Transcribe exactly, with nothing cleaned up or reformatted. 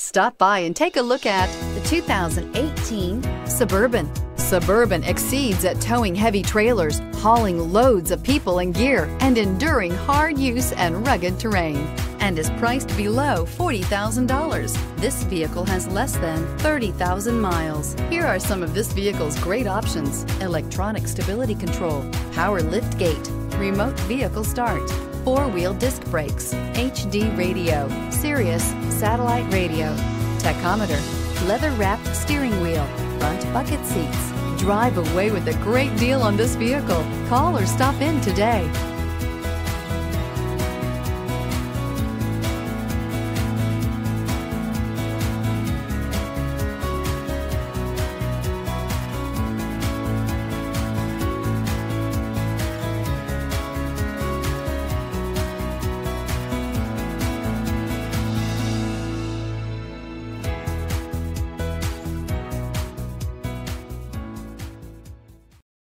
Stop by and take a look at the two thousand eighteen Suburban. Suburban exceeds at towing heavy trailers, hauling loads of people and gear, and enduring hard use and rugged terrain, and is priced below forty thousand dollars. This vehicle has less than thirty thousand miles. Here are some of this vehicle's great options: electronic stability control, power lift gate, remote vehicle start, four-wheel disc brakes, H D radio, Sirius satellite radio, tachometer, leather-wrapped steering wheel, front bucket seats. Drive away with a great deal on this vehicle. Call or stop in today.